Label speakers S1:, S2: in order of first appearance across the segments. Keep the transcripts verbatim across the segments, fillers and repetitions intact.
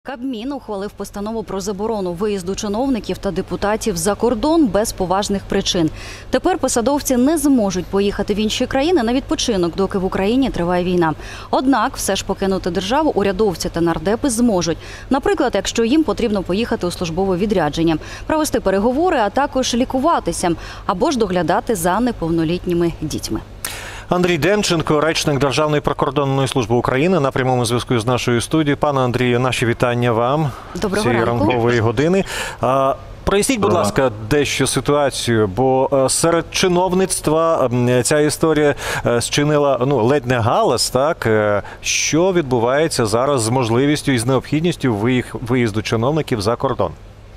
S1: Кабмін ухвалив постанову про заборону виїзду чиновників та депутатів за кордон без поважних причин. Тепер посадовці не зможуть поїхати в інші країни на відпочинок, доки в Україні триває війна. Однак все ж покинути державу урядовці та нардепи зможуть. Наприклад, якщо їм потрібно поїхати у службове відрядження, провести переговори, а також лікуватися або ж доглядати за неповнолітніми дітьми.
S2: Андрій Демченко, речник Державної прикордонної служби України, на прямому зв'язку з нашою студією. Пане Андрію, наші вітання вам цієї ранкової години. Проясніть, будь ласка, дещо ситуацію, бо серед чиновництва ця історія зчинила ну, ледь не галас, так? Що відбувається зараз з можливістю і з необхідністю виїзду чиновників за кордон?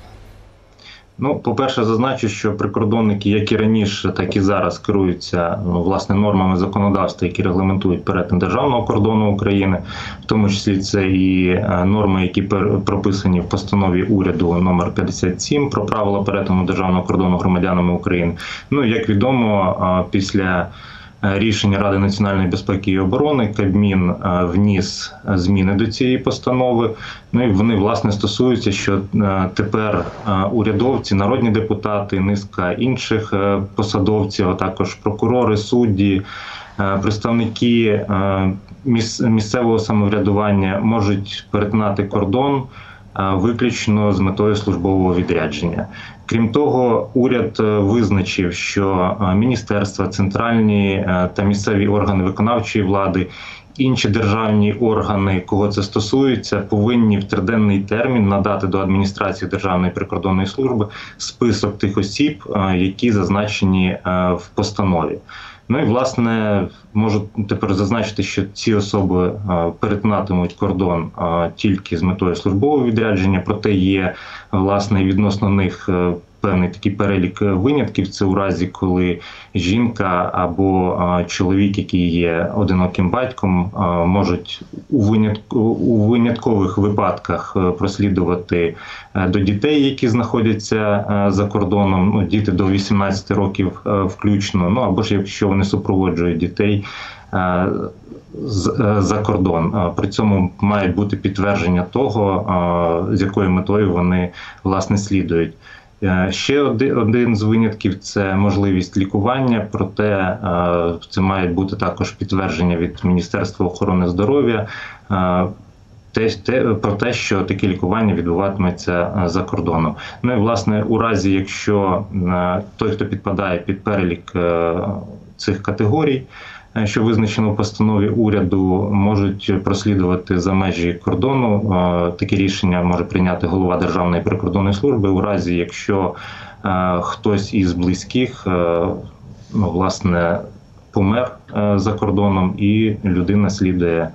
S3: Ну, по-перше, зазначу, що прикордонники, як і раніше, так і зараз керуються ну, власне нормами законодавства, які регламентують перетин державного кордону України, в тому числі це і норми, які прописані в постанові уряду номер п'ятдесят сім про правила перетину державного кордону громадянами України. Ну, як відомо, після рішення Ради національної безпеки і оборони Кабмін вніс зміни до цієї постанови. Ну і вони, власне, стосуються, що тепер урядовці, народні депутати, низка інших посадовців, а також прокурори, судді, представники місцевого самоврядування можуть перетинати кордон виключно з метою службового відрядження. Крім того, уряд визначив, що міністерства, центральні та місцеві органи виконавчої влади, інші державні органи, кого це стосується, повинні в триденний термін надати до адміністрації Державної прикордонної служби список тих осіб, які зазначені в постанові. Ну і, власне, можу тепер зазначити, що ці особи перетинатимуть кордон тільки з метою службового відрядження, проте є, власне, відносно них певний такий перелік винятків. Це у разі, коли жінка або чоловік, який є одиноким батьком, можуть у виняткових випадках прослідувати до дітей, які знаходяться за кордоном, ну, діти до вісімнадцяти років включно, ну або ж якщо вони супроводжують дітей за кордон. При цьому має бути підтвердження того, з якою метою вони, власне, слідують. Ще один з винятків – це можливість лікування, проте це має бути також підтвердження від Міністерства охорони здоров'я про те, що таке лікування відбуватиметься за кордоном. Ну і, власне, у разі, якщо той, хто підпадає під перелік цих категорій, що визначено в постанові уряду, можуть прослідувати за межі кордону. Таке рішення може прийняти голова Державної прикордонної служби у разі, якщо хтось із близьких, ну, власне, помер за кордоном і людина слідує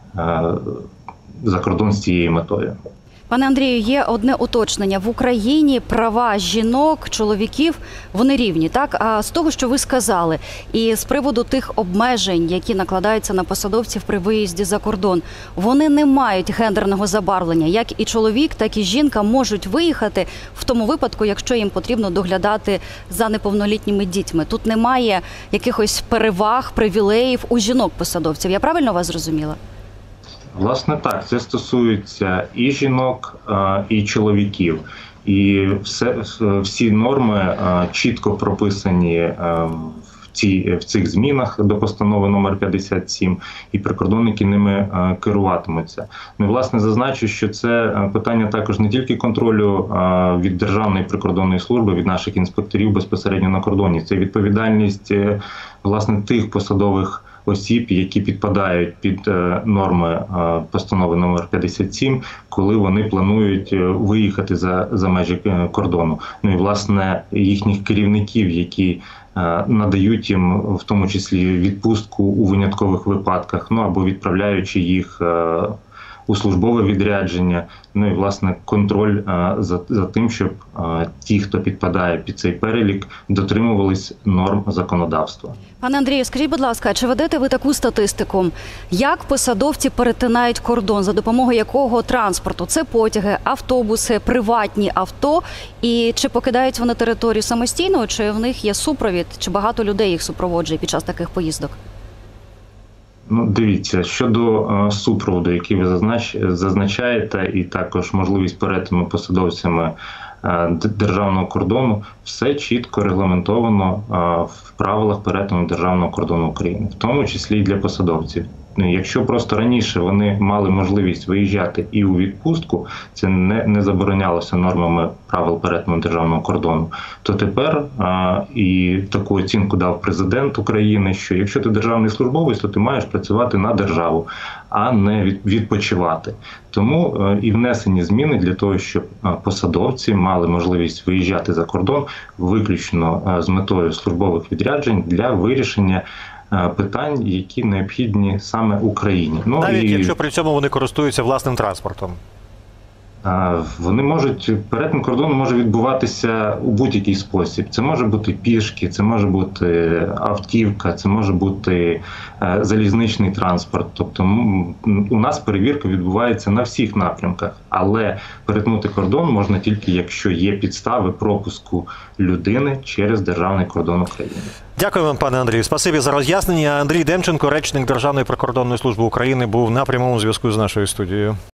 S3: за кордон з цією метою.
S1: Пане Андрію, є одне уточнення. В Україні права жінок, чоловіків, вони рівні, так? А з того, що ви сказали, і з приводу тих обмежень, які накладаються на посадовців при виїзді за кордон, вони не мають гендерного забарвлення. Як і чоловік, так і жінка можуть виїхати в тому випадку, якщо їм потрібно доглядати за неповнолітніми дітьми. Тут немає якихось переваг, привілеїв у жінок-посадовців. Я правильно вас зрозуміла?
S3: Власне, так. Це стосується і жінок, і чоловіків. І все, всі норми чітко прописані в, ці, в цих змінах до постанови номер п'ятдесят сім, і прикордонники ними керуватимуться. Ну, власне, зазначу, що це питання також не тільки контролю від Державної прикордонної служби, від наших інспекторів безпосередньо на кордоні. Це відповідальність, власне, тих посадових осіб, які підпадають під норми постанови номер п'ятдесят сім, коли вони планують виїхати за, за межі кордону. Ну і, власне, їхніх керівників, які надають їм в тому числі відпустку у виняткових випадках, ну або відправляючи їх у службове відрядження, ну і, власне, контроль а, за, за тим, щоб а, ті, хто підпадає під цей перелік, дотримувались норм законодавства.
S1: Пане Андрію, скажіть, будь ласка, чи ведете ви таку статистику? Як посадовці перетинають кордон, за допомогою якого транспорту? Це потяги, автобуси, приватні авто? І чи покидають вони територію самостійно, чи в них є супровід, чи багато людей їх супроводжує під час таких поїздок?
S3: Ну, дивіться, щодо е, супроводу, який ви зазнач... зазначаєте, і також можливість перетину посадовцями е, державного кордону, все чітко регламентовано е, в правилах перетину державного кордону України, в тому числі і для посадовців. Якщо просто раніше вони мали можливість виїжджати і у відпустку, це не, не заборонялося нормами правил перетину державного кордону, то тепер а, і таку оцінку дав президент України, що якщо ти державний службовець, то ти маєш працювати на державу, а не від, відпочивати. Тому а, і внесені зміни для того, щоб а, посадовці мали можливість виїжджати за кордон виключно а, з метою службових відряджень для вирішення питань, які необхідні саме Україні. Ну,
S2: навіть
S3: і,
S2: якщо при цьому вони користуються власним транспортом.
S3: Вони можуть, перетин кордону може відбуватися у будь-який спосіб. Це може бути пішки, це може бути автівка, це може бути залізничний транспорт. Тобто у нас перевірка відбувається на всіх напрямках, але перетнути кордон можна тільки, якщо є підстави пропуску людини через державний кордон України.
S2: Дякую вам, пане Андрію. Спасибі за роз'яснення. Андрій Демченко, речник Державної прикордонної служби України, був на прямому зв'язку з нашою студією.